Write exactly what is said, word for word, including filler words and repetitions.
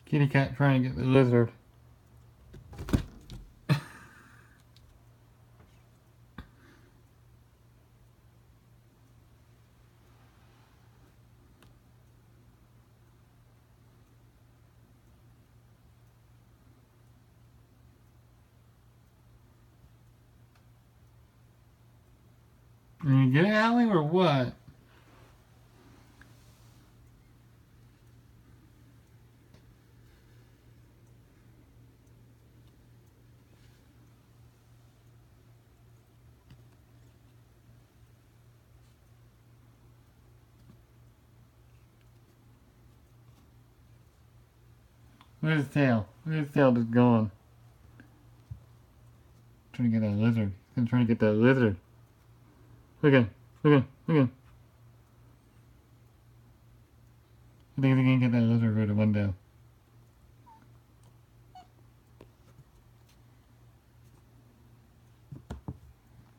Kitty cat trying to get the lizard. You get it, Allie, or what? Where's his tail? Where's his tail just going? Trying to get that lizard. He's trying to get that lizard. Look at him. Look at him. Look at him. I think he can get that lizard through the window.